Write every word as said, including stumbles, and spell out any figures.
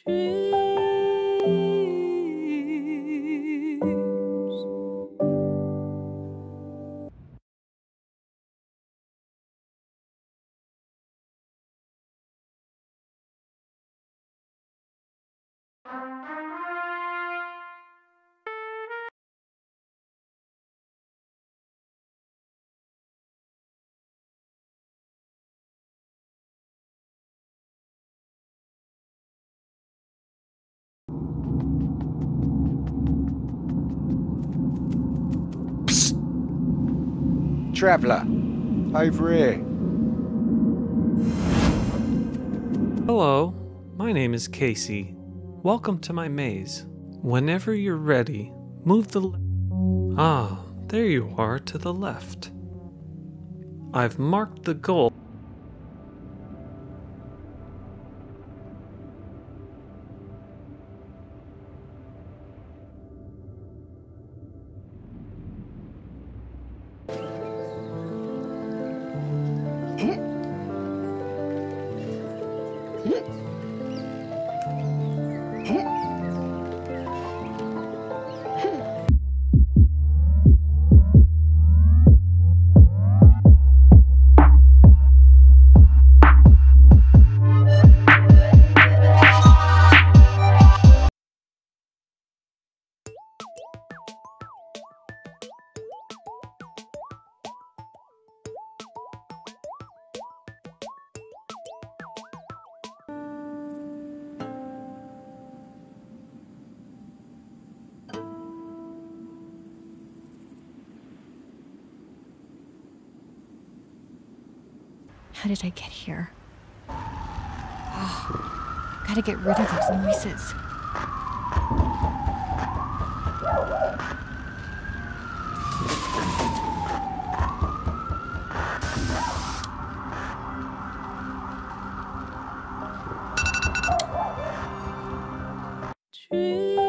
Traveller, over here. Hello, my name is Casey. Welcome to my maze. Whenever you're ready, move the le- Ah, there you are to the left. I've marked the goal. How did I get here? Oh, gotta get rid of those noises. Dream.